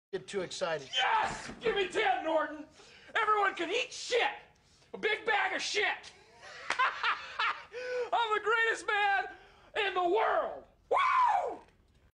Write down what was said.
Get too excited. Yes! Give me 10, Norton! Everyone can eat shit! A big bag of shit!